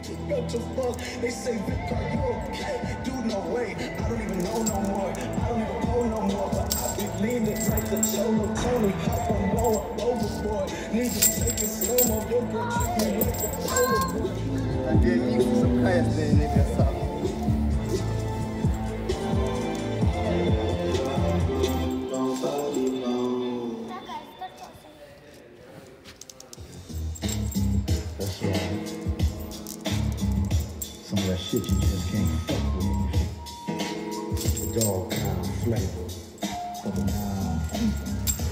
just got your fuck. They say, Vic, are you okay? Dude, no way. I don't even know no more. I don't even know no more. But I be leaning like the Cholo Tony. Hop on lower overboard. Niggas taking slow mo. Your girl treat me like a Polaroid. And then you some class there, nigga. Stop. That's right. Some of that shit you just can't fuck with. The dog kind flavor. But nah.